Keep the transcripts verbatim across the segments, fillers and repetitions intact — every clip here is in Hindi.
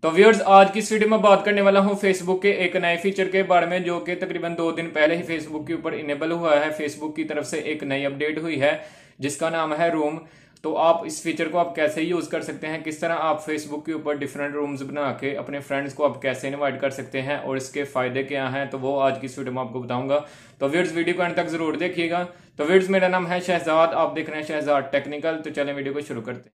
तो व्यूअर्स, आज की इस वीडियो में बात करने वाला हूं फेसबुक के एक नए फीचर के बारे में जो कि तकरीबन दो दिन पहले ही फेसबुक के ऊपर इनेबल हुआ है। फेसबुक की तरफ से एक नई अपडेट हुई है जिसका नाम है रूम। तो आप इस फीचर को आप कैसे यूज कर सकते हैं, किस तरह आप फेसबुक के ऊपर डिफरेंट रूम्स बना के अपने फ्रेंड्स को आप कैसे इनवाइट कर सकते हैं और इसके फायदे क्या हैं, तो वो आज की इस वीडियो में आपको बताऊंगा। तो व्यूअर्स, वीडियो को अंत तक जरूर देखिएगा। तो व्यूअर्स, मेरा नाम है शहजाद, आप देख रहे हैं शहजाद टेक्निकल। तो चलें वीडियो को शुरू करते हैं।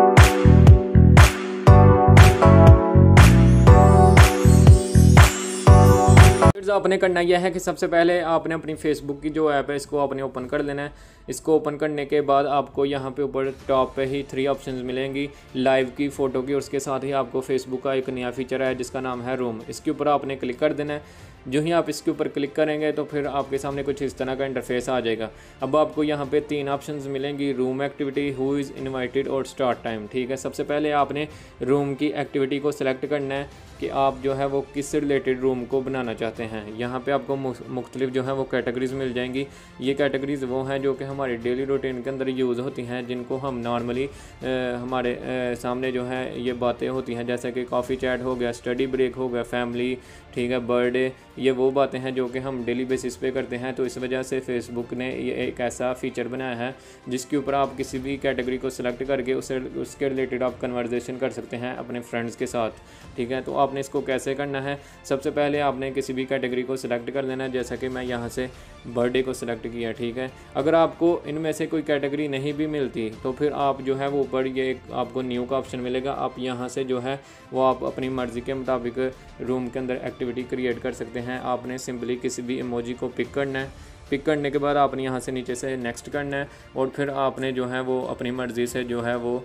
आपने करना यह है कि सबसे पहले आपने अपनी फेसबुक की जो ऐप है इसको आपने ओपन कर लेना है। इसको ओपन करने के बाद आपको यहाँ पे ऊपर टॉप पे ही थ्री ऑप्शंस मिलेंगी, लाइव की, फ़ोटो की, और उसके साथ ही आपको फेसबुक का एक नया फीचर है जिसका नाम है रूम। इसके ऊपर आपने क्लिक कर देना है। जो ही आप इसके ऊपर क्लिक करेंगे तो फिर आपके सामने कुछ इस तरह का इंटरफेस आ जाएगा। अब आपको यहाँ पे तीन ऑप्शंस मिलेंगी, room activity, who is invited और स्टार्ट टाइम। ठीक है, सबसे पहले आपने रूम की एक्टिविटी को सिलेक्ट करना है कि आप जो है वो किस रिलेटेड रूम को बनाना चाहते हैं। यहाँ पे आपको मुख्तलिफ जो है वो कैटेगरीज मिल जाएंगी। ये कैटेगरीज वो हैं जो कि हमारे डेली रूटीन के अंदर यूज़ होती हैं, जिनको हम नॉर्मली हमारे आ, सामने जो है ये बातें होती हैं, जैसे कि कॉफ़ी चैट हो गया, स्टडी ब्रेक हो गया, फैमिली, ठीक है, बर्थडे, ये वो बातें हैं जो कि हम डेली बेसिस पे करते हैं। तो इस वजह से फेसबुक ने ये एक ऐसा फ़ीचर बनाया है जिसके ऊपर आप किसी भी कैटेगरी को सिलेक्ट करके उसे उसके रिलेटेड आप कन्वर्सेशन कर सकते हैं अपने फ्रेंड्स के साथ। ठीक है, तो आपने इसको कैसे करना है, सबसे पहले आपने किसी भी कैटेगरी को सिलेक्ट कर लेना है। जैसा कि मैं यहाँ से बर्थडे को सिलेक्ट किया। ठीक है, अगर आपको इनमें से कोई कैटेगरी नहीं भी मिलती तो फिर आप जो है वो ऊपर ये एक आपको न्यू का ऑप्शन मिलेगा। आप यहाँ से जो है वो आप अपनी मर्ज़ी के मुताबिक रूम के अंदर एक्टिविटी क्रिएट कर सकते हैं। आपने सिंपली किसी भी इमोजी को पिक करना है। पिक करने के बाद आपने यहाँ से नीचे से नेक्स्ट करना है और फिर आपने जो है वो अपनी मर्ज़ी से जो है वो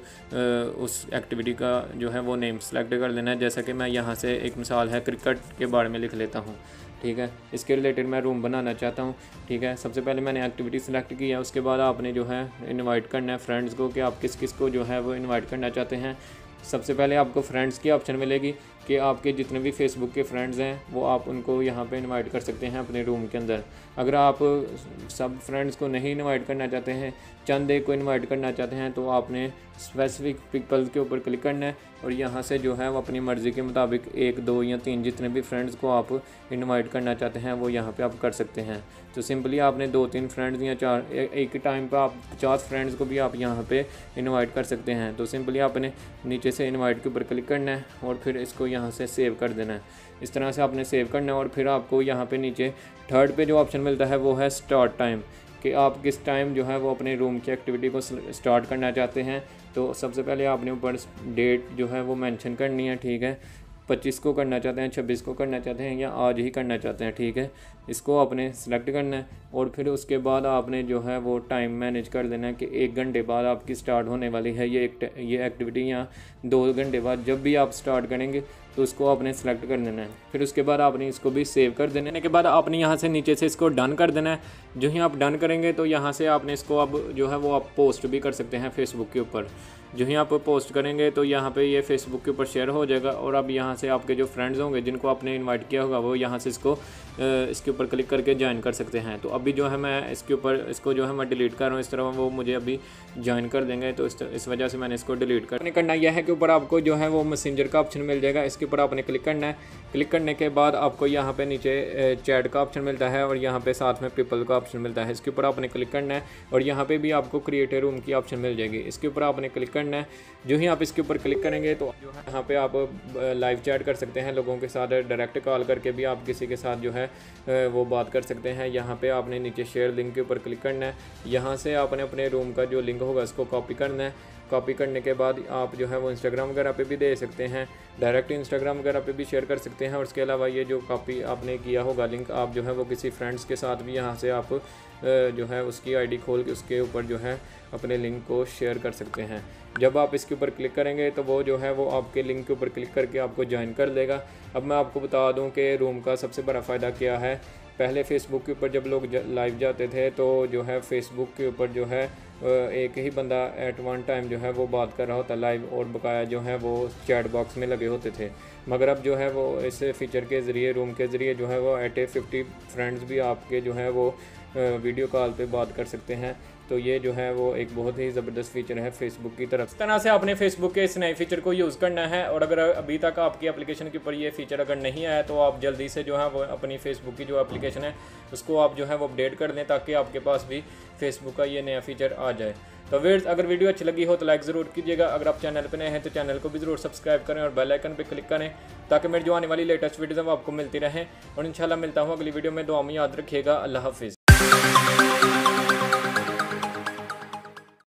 उस एक्टिविटी का जो है वो नेम सेलेक्ट कर लेना है। जैसा कि मैं यहाँ से एक मिसाल है क्रिकेट के बारे में लिख लेता हूँ। ठीक है, इसके रिलेटेड मैं रूम बनाना चाहता हूँ। ठीक है, सबसे पहले मैंने एक्टिविटी सेलेक्ट की है। उसके बाद आपने जो है इनवाइट करना है फ्रेंड्स को कि आप किस किस को जो है वो इनवाइट करना चाहते हैं। सबसे पहले आपको फ्रेंड्स की ऑप्शन मिलेगी कि आपके जितने भी फेसबुक के फ्रेंड्स हैं वो आप उनको यहाँ पे इनवाइट कर सकते हैं अपने रूम के अंदर। अगर आप सब फ्रेंड्स को नहीं इनवाइट करना चाहते हैं, चंद एक को इनवाइट करना चाहते हैं, तो आपने स्पेसिफिक पीपल के ऊपर क्लिक करना है और यहाँ से जो है वो अपनी मर्ज़ी के मुताबिक एक, दो या तीन जितने भी फ्रेंड्स को आप इनवाइट करना चाहते हैं वो यहाँ पे आप कर सकते हैं। तो सिंपली आपने दो तीन फ्रेंड्स या चार एक टाइम पर आप पचास फ्रेंड्स को भी आप यहाँ पे इनवाइट कर सकते हैं। तो सिंपली आपने नीचे से इनवाइट के ऊपर क्लिक करना है और फिर इसको यहाँ से सेव कर देना है। इस तरह से आपने सेव करना है और फिर आपको यहाँ पे नीचे थर्ड पे जो ऑप्शन मिलता है वो है स्टार्ट टाइम, कि आप किस टाइम जो है वो अपने रूम की एक्टिविटी को स्टार्ट करना चाहते हैं। तो सबसे पहले आपने ऊपर डेट जो है वो मेंशन करनी है। ठीक है, पच्चीस को करना चाहते हैं, छब्बीस को करना चाहते हैं या आज ही करना चाहते हैं। ठीक है, इसको आपने सेलेक्ट करना है और फिर उसके बाद आपने जो है वो टाइम मैनेज कर देना है कि एक घंटे बाद आपकी स्टार्ट होने वाली है ये एक ये एक्टिविटी, या दो घंटे बाद जब भी आप स्टार्ट करेंगे तो उसको आपने सेलेक्ट कर देना है। फिर उसके बाद आपने इसको भी सेव कर देने के बाद आपने यहाँ से नीचे से इसको डन कर देना है। जो ही आप डन करेंगे तो यहाँ से आपने इसको अब जो है वो आप पोस्ट भी कर सकते हैं फेसबुक के ऊपर। जो ही आप पोस्ट करेंगे तो यहाँ पे ये फेसबुक के ऊपर शेयर हो जाएगा और अब यहाँ से आपके जो फ्रेंड्स होंगे जिनको आपने इनवाइट किया होगा वो यहाँ से इसको इसके ऊपर क्लिक करके ज्वाइन कर सकते हैं। तो अभी जो है मैं इसके ऊपर इसको जो है मैं डिलीट कर रहा हूँ, इस तरह वो मुझे अभी ज्वाइन कर देंगे। तो इस, इस वजह से मैंने इसको डिलीट कर करना यह है कि ऊपर आपको जो है वो मैसेंजर का ऑप्शन मिल जाएगा। इसके ऊपर आपने क्लिक करना है। क्लिक करने के बाद आपको यहाँ पे नीचे चैट का ऑप्शन मिलता है और यहाँ पे साथ में पीपल का ऑप्शन मिलता है। इसके ऊपर आपने क्लिक करना है और यहाँ पे भी आपको क्रिएट रूम की ऑप्शन मिल जाएगी। इसके ऊपर आपने क्लिक करना है। जो ही आप इसके ऊपर क्लिक करेंगे तो जो है यहाँ पे आप लाइव चैट कर सकते हैं लोगों के साथ, डायरेक्ट कॉल करके भी आप किसी के साथ जो है वो बात कर सकते हैं। यहाँ पे आपने नीचे शेयर लिंक के ऊपर क्लिक करना है। यहाँ से आपने अपने रूम का जो लिंक होगा इसको कॉपी करना है। कॉपी करने के बाद आप जो है वो इंस्टाग्राम वगैरह पे भी दे सकते हैं, डायरेक्ट इंस्टाग्राम वगैरह पे भी शेयर कर सकते हैं। और उसके अलावा ये जो कॉपी आपने किया होगा लिंक, आप जो है वो किसी फ्रेंड्स के साथ भी यहाँ से आप जो है उसकी आईडी खोल के उसके ऊपर जो है अपने लिंक को शेयर कर सकते हैं। जब आप इसके ऊपर क्लिक करेंगे तो वो जो है वो आपके लिंक के ऊपर क्लिक करके आपको ज्वाइन कर देगा। अब मैं आपको बता दूं कि रूम का सबसे बड़ा फ़ायदा क्या है। पहले फ़ेसबुक के ऊपर जब लोग लाइव जाते थे तो जो है फ़ेसबुक के ऊपर जो है एक ही बंदा एट वन टाइम जो है वो बात कर रहा होता लाइव, और बकाया जो है वो चैट बॉक्स में लगे होते थे। मगर अब जो है वो इस फीचर के ज़रिए, रूम के ज़रिए जो है वो एट ए फिफ्टी फ्रेंड्स भी आपके जो है वो वीडियो कॉल पे बात कर सकते हैं। तो ये जो है वो एक बहुत ही ज़बरदस्त फीचर है फेसबुक की तरफ। इस तरह से आपने फेसबुक के इस नए फीचर को यूज़ करना है। और अगर अभी तक आपकी एप्लीकेशन के ऊपर ये फीचर अगर नहीं आया तो आप जल्दी से जो है वो अपनी फेसबुक की जो एप्लीकेशन है उसको आप जो है वो अपडेट कर दें, ताकि आपके पास भी फेसबुक का ये नया फीचर आ जाए। तो व्यूअर्स, अगर वीडियो अच्छी लगी हो तो लाइक ज़रूर कीजिएगा। अगर आप चैनल पर नए हैं तो चैनल को भी ज़रूर सब्सक्राइब करें और बेल आइकन पर क्लिक करें, ताकि मेरी जो आने वाली लेटेस्ट वीडियोज़ हैं वो आपको मिलती रहें। और इंशाल्लाह मिलता हूँ अगली वीडियो में। दुआ में याद रखिएगा। अल्लाह हाफिज़।